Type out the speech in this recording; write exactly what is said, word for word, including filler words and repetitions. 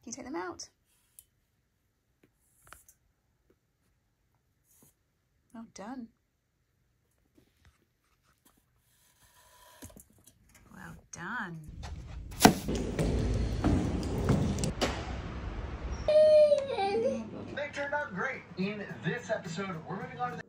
you take them out. Well done. Well done. They turned out great. In this episode, we're moving on to the